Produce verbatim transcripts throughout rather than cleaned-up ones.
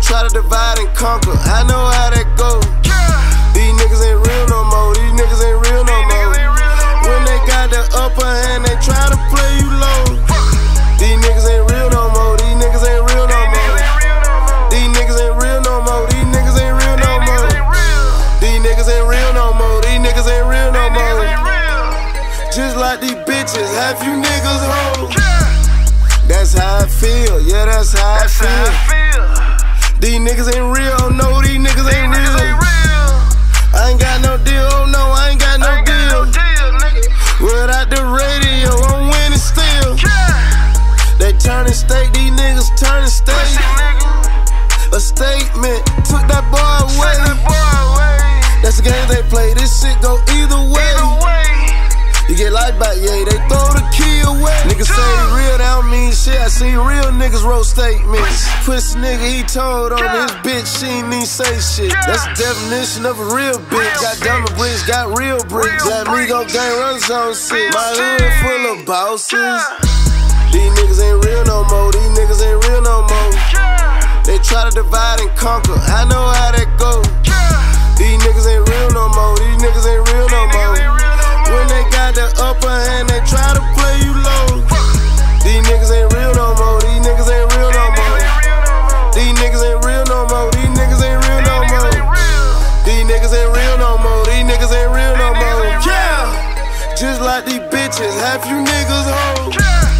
try to divide and conquer. I know how that go. These niggas ain't real no more. These niggas ain't real no more. When they got the upper hand, they try to play you low. These niggas ain't real no more. These niggas ain't real no more. These niggas ain't real no more. These niggas ain't real no more. These niggas ain't real no more. These niggas ain't real no more. Just like these bitches, half you niggas hoes. That's how I feel, yeah, that's how I feel. These niggas ain't real, no, these niggas ain't real. I ain't got no deal, oh no, I ain't got no deal. Without the radio, I'm winning still. They turning state, these niggas turning state. A statement, took that boy away. That's the game they play, this shit go either way. You get life back, yeah, they throw the key away. Niggas say real, that don't mean shit. I seen real niggas wrote statements. Pussy nigga, he told on his bitch, she ain't even say shit. That's the definition of a real bitch. Got diamond bricks, got real bricks. Let me go gang runs on shit. My hood full of bosses. These niggas ain't real no more. These niggas ain't real no more. They try to divide and conquer. I know how that go. These niggas ain't real no more. These niggas ain't real no more. When they got the upper hand, they try to play you low. These niggas ain't real no more. These niggas ain't real no more. These niggas ain't real no more. These niggas ain't real no more. These niggas ain't real no more. These niggas ain't real no more. Yeah, just like these bitches, half you niggas hoes.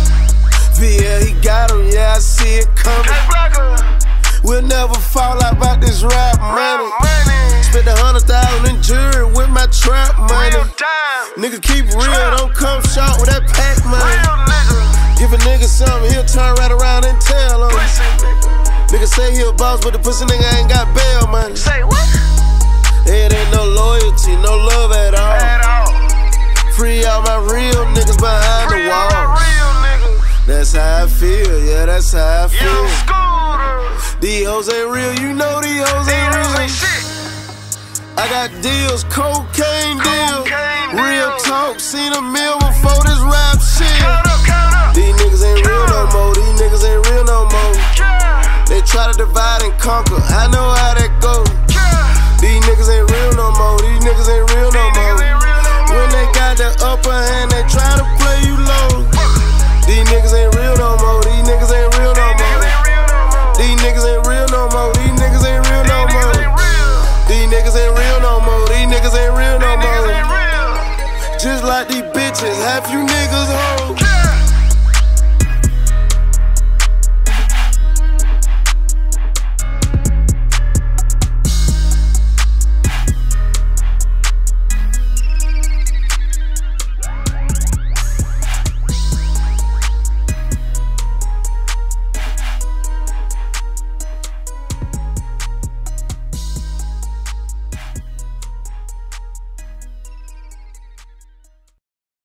V L, he got him, yeah, I see it coming. We'll never fall out about this rap money. Spent a hundred thousand in jury with my trap money. Nigga keep real, don't come short with that pack money. Give a nigga something, he'll turn right around and tell him. Nigga say he a boss, but the pussy nigga ain't got bail money. Say what? It ain't no loyalty, no love at all. At all. Free all my real niggas behind the walls. That's how I feel, yeah, that's how I feel. These hoes ain't real, you know these hoes ain't real. I got deals, cocaine deal. Real talk, seen a meal before this rap shit. These niggas ain't real no more, these niggas ain't real no more. They try to divide and conquer, I know how that go. These niggas ain't real no more, these niggas ain't real no more. When they got the upper hand, they try to play you low. These niggas ain't real no more, these niggas ain't real no more. These niggas ain't real no more, these niggas ain't real no more. These niggas ain't real no more, these niggas ain't real no more. Just like these bitches, half you